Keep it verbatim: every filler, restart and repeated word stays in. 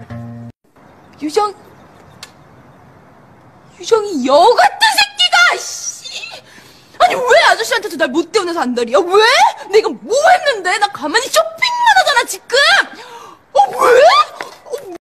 유정, 유정이 여 같은 새끼가, 씨! 아니, 왜 아저씨한테도 날 못 대우내서 안달이야? 왜? 내가 뭐 했는데? 나 가만히 좀